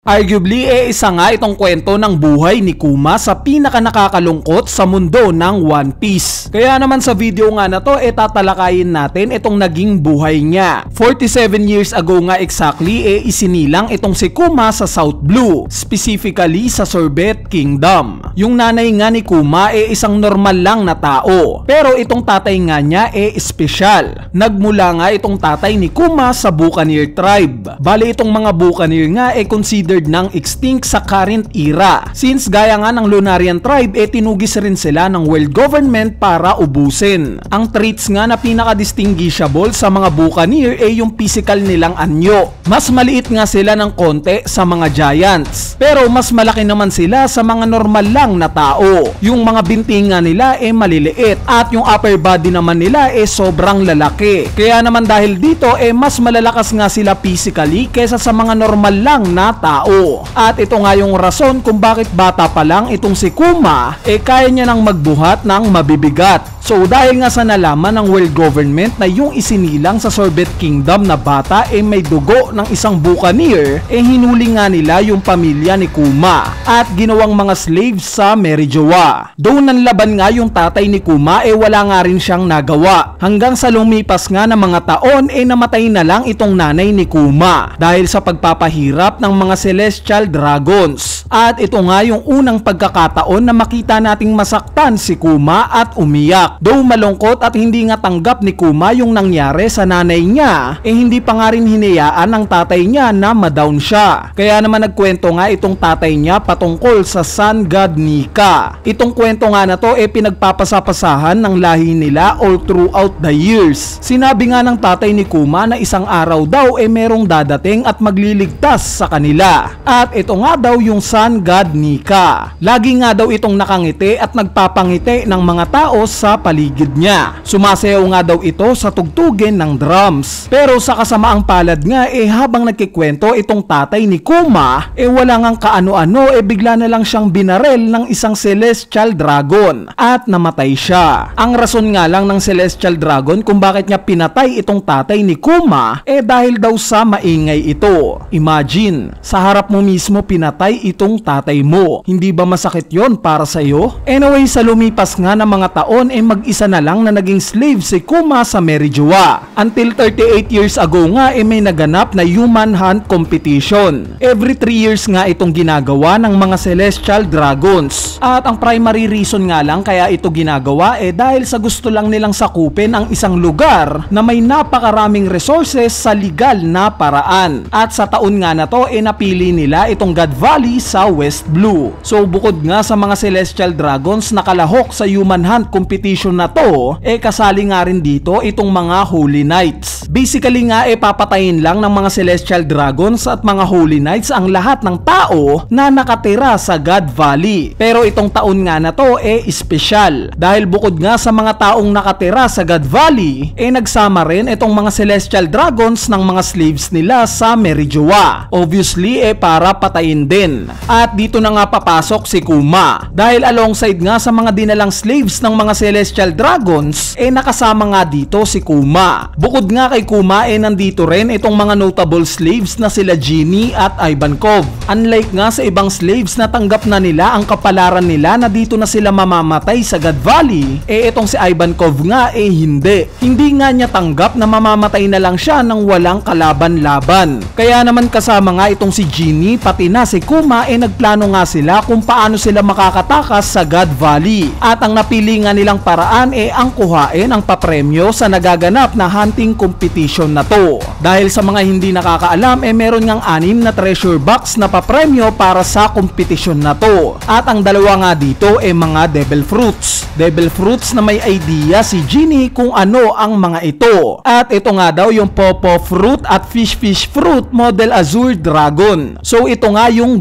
Arguably isa nga itong kwento ng buhay ni Kuma sa pinaka nakakalungkot sa mundo ng One Piece. Kaya naman sa video nga na to tatalakayin natin itong naging buhay niya. 47 years ago nga exactly isinilang itong si Kuma sa South Blue, specifically sa Sorbet Kingdom. Yung nanay nga ni Kuma isang normal lang na tao, pero itong tatay nga niya espesyal. Nagmula nga itong tatay ni Kuma sa Buccaneer tribe. Bali itong mga Buccaneer nga considered ng extinct sa current era, since gaya nga ng Lunarian tribe tinugis rin sila ng world government para ubusin. Ang traits nga na pinaka-distinguishable sa mga Buccaneer yung physical nilang anyo. Mas maliit nga sila ng konti sa mga giants, pero mas malaki naman sila sa mga normal lang na tao. Yung mga binti nga nila maliliit, at yung upper body naman nila sobrang lalaki. Kaya naman dahil dito mas malalakas nga sila physically kesa sa mga normal lang na tao. At ito nga yung rason kung bakit bata pa lang itong si Kuma kaya niya nang magbuhat ng mabibigat. So dahil nga sa nalaman ng world government na yung isinilang sa Sorbet Kingdom na bata may dugo ng isang Buccaneer, hinuli nga nila yung pamilya ni Kuma at ginawang mga slaves sa Merijoa. Though nanlaban nga yung tatay ni Kuma wala nga rin siyang nagawa. Hanggang sa lumipas nga ng mga taon namatay na lang itong nanay ni Kuma dahil sa pagpapahirap ng mga Celestial Dragons. At ito nga yung unang pagkakataon na makita nating masaktan si Kuma at umiyak. Though malungkot at hindi nga tanggap ni Kuma yung nangyari sa nanay niya, hindi pa nga rin hinayaan ng tatay niya na madown siya. Kaya naman nagkwento nga itong tatay niya patungkol sa Sun God Nika. Itong kwento nga na to pinagpapasapasahan ng lahi nila all throughout the years. Sinabi nga ng tatay ni Kuma na isang araw daw merong dadating at magliligtas sa kanila. At ito nga daw yung Sun God Nika. Lagi nga daw itong nakangiti at nagpapangiti ng mga tao sa paligid niya. Sumasayaw nga daw ito sa tugtugin ng drums. Pero sa kasamaang palad nga habang nagkikwento itong tatay ni Kuma wala ngang kaano-ano bigla na lang siyang binarel ng isang Celestial Dragon at namatay siya. Ang rason nga lang ng Celestial Dragon kung bakit niya pinatay itong tatay ni Kuma dahil daw sa maingay ito. Imagine, sa harap mo mismo pinatay itong tatay mo. Hindi ba masakit yon para sa iyo? Anyway, sa lumipas nga ng mga taon mag-isa na lang na naging slave si Kuma sa Merijoa. Until 38 years ago nga may naganap na human hunt competition. Every 3 years nga itong ginagawa ng mga Celestial Dragons. At ang primary reason nga lang kaya ito ginagawa dahil sa gusto lang nilang sakupin ang isang lugar na may napakaraming resources sa legal na paraan. At sa taon nga na to napili nila itong God Valley sa West Blue. So bukod nga sa mga Celestial Dragons na kalahok sa human hunt competition na to, kasali nga rin dito itong mga Holy Knights. Basically nga papatayin lang ng mga Celestial Dragons at mga Holy Knights ang lahat ng tao na nakatira sa God Valley. Pero itong taon nga na to espesyal dahil bukod nga sa mga taong nakatira sa God Valley, nagsama rin itong mga Celestial Dragons ng mga slaves nila sa Merijoa. Obviously para patayin din. At dito na nga papasok si Kuma dahil alongside nga sa mga dinalang slaves ng mga Celestial Dragons nakasama nga dito si Kuma. Bukod nga kay Kuma nandito rin itong mga notable slaves na sila Genie at Ivankov. Unlike nga sa ibang slaves na tanggap na nila ang kapalaran nila na dito na sila mamamatay sa God Valley, itong si Ivankov nga hindi. Hindi nga niya tanggap na mamamatay na lang siya nang walang kalaban-laban. Kaya naman kasama nga itong si Genie pati na si Kuma nagplano nga sila kung paano sila makakatakas sa God Valley. At ang napili nga nilang paraan ang kuhain ang papremyo sa nagaganap na hunting competition na to. Dahil sa mga hindi nakakaalam meron ngang 6 na treasure box na papremyo para sa kompetisyon na to. At ang dalawa nga dito mga devil fruits. Devil fruits na may idea si Genie kung ano ang mga ito. At ito nga daw yung Popo fruit at fish fruit model Azure Dragon. So ito nga yung goal nila.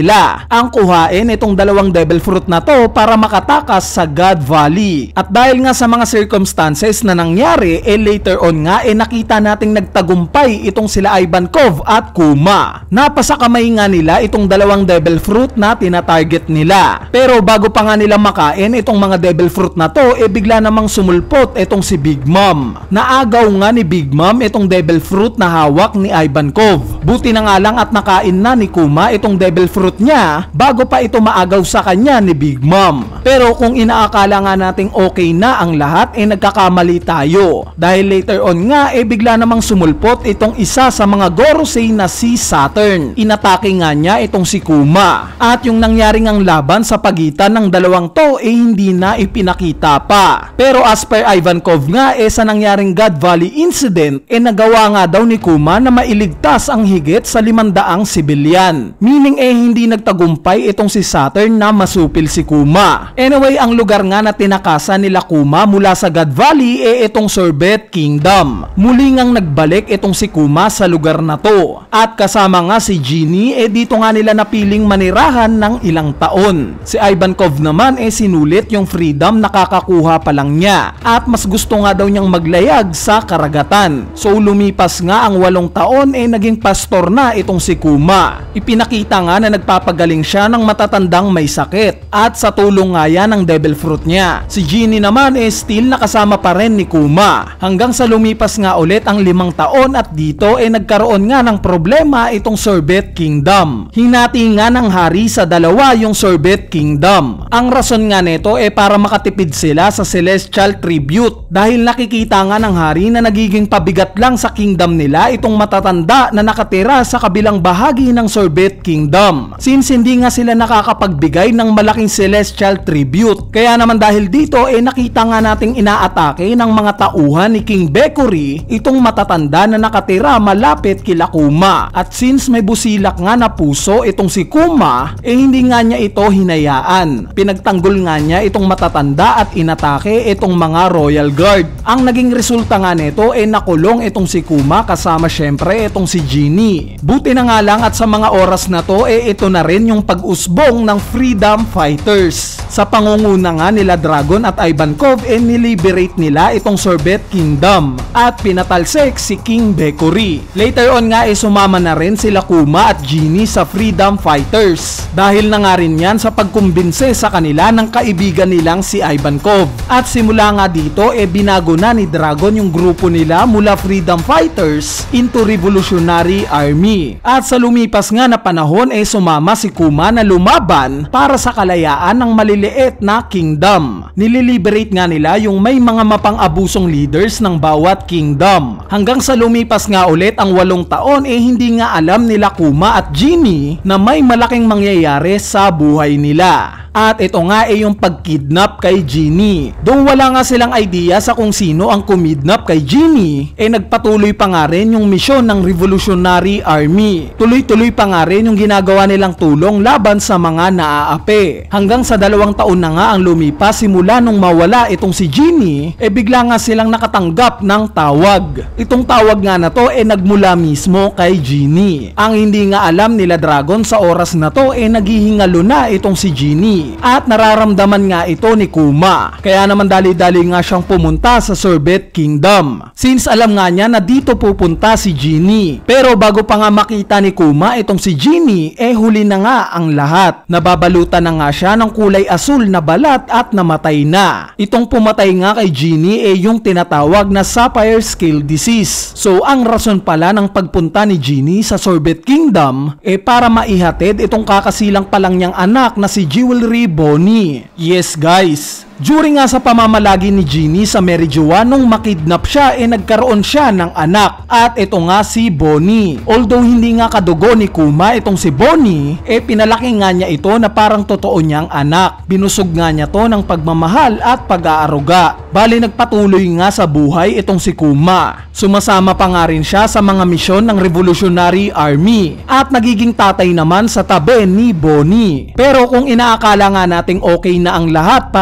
nila ang kuhain itong dalawang devil fruit na to para makatakas sa God Valley. At dahil nga sa mga circumstances na nangyari, later on nga nakita nating nagtagumpay itong sila Ivankov at Kuma. Napasa kamay nga nila itong dalawang devil fruit na tinatarget nila. Pero bago pa nga nila makain itong mga devil fruit na to, bigla namang sumulpot itong si Big Mom. Naagaw nga ni Big Mom itong devil fruit na hawak ni Ivankov. Buti na nga lang at nakain na ni Kuma itong devil fruit niya bago pa ito maagaw sa kanya ni Big Mom. Pero kung inaakala nga nating okay na ang lahat, nagkakamali tayo. Dahil later on nga, bigla namang sumulpot itong isa sa mga Gorosei na si Saturn. Inatake nga niya itong si Kuma. At yung nangyaring ang laban sa pagitan ng dalawang to, hindi na ipinakita pa. Pero as per Ivankov nga, sa nangyaring God Valley incident, nagawa nga daw ni Kuma na mailigtas ang higit sa 500 sibilyan. Meaning hindi nagtagumpay itong si Saturn na masupil si Kuma. Anyway, ang lugar nga na tinakasan nila Kuma mula sa God Valley itong Sorbet Kingdom. Muli ngang nagbalik itong si Kuma sa lugar na to. At kasama nga si Genie, dito nga nila napiling manirahan ng ilang taon. Si Ivankov naman sinulit yung freedom na kakakuha pa lang niya. At mas gusto nga daw niyang maglayag sa karagatan. So lumipas nga ang 8 taon naging pastor na itong si Kuma. Ipinakita nga na nagpapagaling siya ng matatandang may sakit. At sa tulong nga yan ng devil fruit niya. Si Genie naman still nakasama pa rin ni Kuma. Hanggang sa lumipas nga ulit ang 5 taon at dito nagkaroon nga ng problema itong Sorbet Kingdom. Hinati nga ng hari sa dalawa yung Sorbet Kingdom. Ang rason nga nito para makatipid sila sa celestial tribute. Dahil nakikita nga ng hari na nagiging pabigat lang sa kingdom nila itong matatanda na nakatira sa kabilang bahagi ng Sorbet Kingdom. Since hindi nga sila nakakapagbigay ng malaking celestial tribute. Kaya naman dahil dito nakita nga nating inaatake ng mga tauhan ni King Bekuri itong matatanda na nakatira malapit kila Kuma. At since may busilak nga na puso itong si Kuma, hindi nga niya ito hinayaan. Pinagtanggol nga niya itong matatanda at inatake itong mga Royal Guard. Ang naging resulta nga nito nakulong itong si Kuma kasama syempre itong si Genie. Buti na nga lang at sa mga oras na to ito na rin yung pag-usbong ng Freedom Fighters. Sa pangunguna nga nila Dragon at Ivankov niliberate nila itong Sorbet Kingdom at pinatalsik si King Bekuri. Later on nga sumama na rin sila Kuma at Genie sa Freedom Fighters dahil na nga rin yan sa pagkumbinse sa kanila ng kaibigan nilang si Ivankov. At simula nga dito binago na ni Dragon yung grupo nila mula Freedom Fighters into Revolutionary Army. At sa lumipas nga na panahon sumama si Kuma na lumaban para sa kalayaan ng maliliit na kingdom. Nililiberate nga nila yung may mga mapang-abusong leaders ng bawat kingdom. Hanggang sa lumipas nga ulit ang 8 taon hindi nga alam nila Kuma at Genie na may malaking mangyayari sa buhay nila. At ito nga yung pagkidnap kay Genie. Doon wala nga silang idea sa kung sino ang kumidnap kay Genie, nagpatuloy pa nga rin yung misyon ng Revolutionary Army. Tuloy-tuloy pa nga rin yung ginagawa nilang tulong laban sa mga naaapi. Hanggang sa 2 taon na nga ang lumipas simula nung mawala itong si Genie, bigla nga silang nakatanggap ng tawag. Itong tawag nga na to nagmula mismo kay Genie. Ang hindi nga alam nila Dragon sa oras na to naghihingalo na itong si Genie. At nararamdaman nga ito ni Kuma. Kaya naman dali-dali nga siyang pumunta sa Sorbet Kingdom. Since alam nga niya na dito pupunta si Genie. Pero bago pa nga makita ni Kuma itong si Genie, huli na nga ang lahat. Nababalutan na nga siya ng kulay asul na balat at namatay na. Itong pumatay nga kay Genie yung tinatawag na Sapphire Scale Disease. So ang rason pala ng pagpunta ni Genie sa Sorbet Kingdom para maihatid itong kakasilang pa lang niyang anak na si Jewelry Bonnie. Yes guys, during nga sa pamamalagi ni Genie sa Merijoa nung makidnap siya nagkaroon siya ng anak at ito nga si Bonnie. Although hindi nga kadugo ni Kuma itong si Bonnie, pinalaki nga niya ito na parang totoo niyang anak. Binusog nga niya to ng pagmamahal at pag-aaruga. Bali nagpatuloy nga sa buhay itong si Kuma. Sumasama pa nga rin siya sa mga misyon ng Revolutionary Army at nagiging tatay naman sa tabi ni Bonnie. Pero kung inaakala nga nating okay na ang lahat para kay Kuma,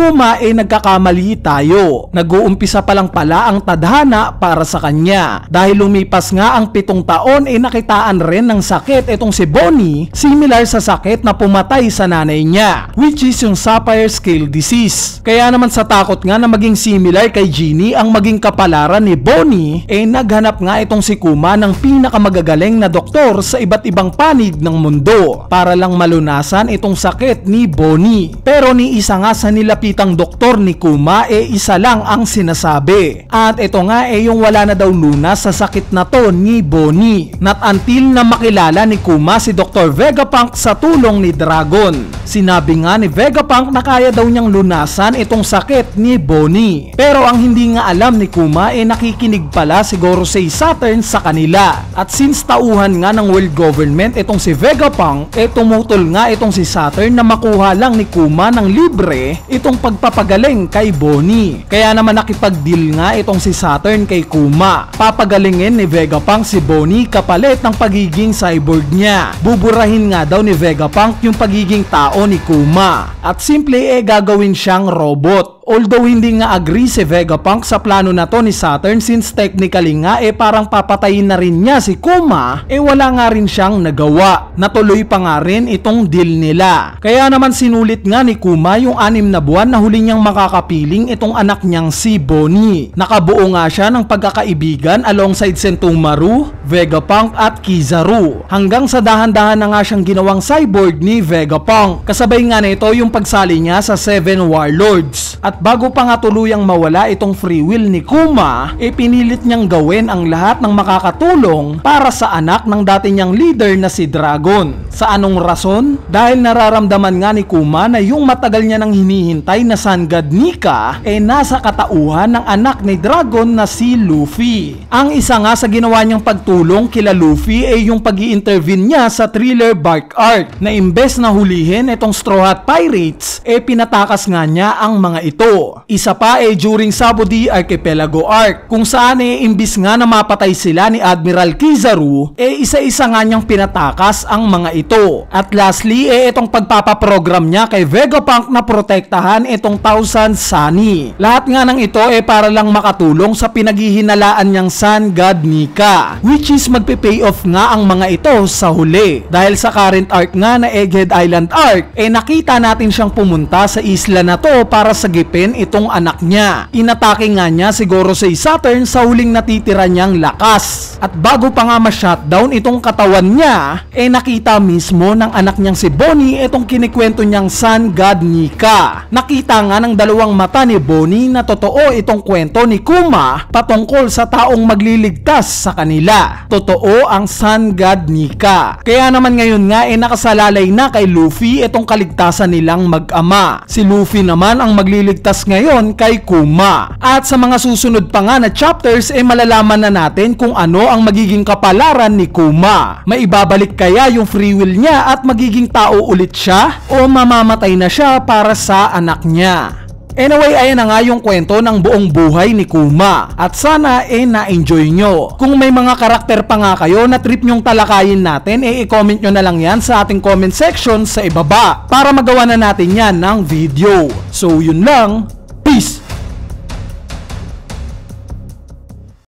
Kuma nagkakamali tayo. Nag-uumpisa pa lang pala ang tadhana para sa kanya. Dahil lumipas nga ang 7 taon nakitaan rin ng sakit itong si Bonnie, similar sa sakit na pumatay sa nanay niya, which is yung Sapphire Scale Disease. Kaya naman sa takot nga na maging similar kay Jeannie ang maging kapalaran ni Bonnie, naghanap nga itong si Kuma ng pinakamagagaling na doktor sa iba't ibang panig ng mundo para lang malunasan itong sakit ni Bonnie. Pero ni isa nga sa nilapitang doktor ni Kuma isa lang ang sinasabi. At ito nga yung wala na daw lunas sa sakit na to ni Bonnie. Not until na makilala ni Kuma si Dr. Vegapunk sa tulong ni Dragon. Sinabi nga ni Vegapunk na kaya daw niyang lunasan itong sakit ni Bonnie. Pero ang hindi nga alam ni Kuma nakikinig pala si Gorosei Saturn sa kanila. At since tauhan nga ng world government itong si Vegapunk, tumutol nga itong si Saturn na makuha lang ni Kuma ng libre itong pagpapagaling kay Bonnie. Kaya naman nakipag-deal nga itong si Saturn kay Kuma. Papagalingin ni Vegapunk si Bonnie kapalit ng pagiging cyborg niya. Buburahin nga daw ni Vegapunk yung pagiging tao ni Kuma. At simple gagawin siyang robot. Although hindi nga agree si Vegapunk sa plano na to ni Saturn since technically nga parang papatayin na rin niya si Kuma, wala nga rin siyang nagawa. Natuloy pa nga rin itong deal nila. Kaya naman sinulit nga ni Kuma yung 6 na buwan na huli niyang makakapiling itong anak niyang si Bonnie. Nakabuo nga siya ng pagkakaibigan alongside Sentomaru, Vegapunk at Kizaru. Hanggang sa dahan-dahan na nga siyang ginawang cyborg ni Vegapunk. Kasabay nga nito yung pagsali niya sa 7 Warlords. At bago pa nga tuluyang mawala itong free will ni Kuma, pinilit niyang gawin ang lahat ng makakatulong para sa anak ng dati niyang leader na si Dragon. Sa anong rason? Dahil nararamdaman nga ni Kuma na yung matagal niya nang hinihintay na Sun God Nika nasa katauhan ng anak ni Dragon na si Luffy. Ang isa nga sa ginawa niyang pagtulong kila Luffy yung pag-i-intervene niya sa Thriller Bark Arc na imbes na hulihin itong Straw Hat Pirates, pinatakas nga niya ang mga ito. Isa pa during Sabudi Archipelago Arc kung saan imbis nga na mapatay sila ni Admiral Kizaru, isa-isa nga niyang pinatakas ang mga ito. At lastly itong pagpapaprogram niya kay Vegapunk na protektahan itong Thousand Sunny. Lahat nga ng ito para lang makatulong sa pinaghihinalaan niyang Sun God Nika, which is magpe-pay off nga ang mga ito sa huli. Dahil sa current arc nga na Egghead Island Arc, nakita natin siyang pumunta sa isla na to para sagipin itong anak niya. Inatake nga niya si Gorosei Saturn sa huling natitira niyang lakas. At bago pa nga ma-shutdown itong katawan niya, nakita mismo ng anak niyang si Bonnie itong kinikwento niyang Sun God Nika. Nakita nga ng dalawang mata ni Bonnie na totoo itong kwento ni Kuma patungkol sa taong magliligtas sa kanila. Totoo ang Sun God Nika. Kaya naman ngayon nga nakasalalay na kay Luffy itong kaligtasan nilang mag-ama. Si Luffy naman ang magliligtas ngayon kay Kuma. At sa mga susunod pa nga na chapters malalaman na natin kung ano ang magiging kapalaran ni Kuma. Maibabalik kaya yung free will niya at magiging tao ulit siya o mamamatay na siya para sa anak niya. Anyway, ayan na nga yung kwento ng buong buhay ni Kuma. At sana na-enjoy nyo. Kung may mga karakter pa nga kayo na trip nyong talakayin natin, i-comment nyo na lang yan sa ating comment section sa ibaba para magawa na natin yan ng video. So yun lang.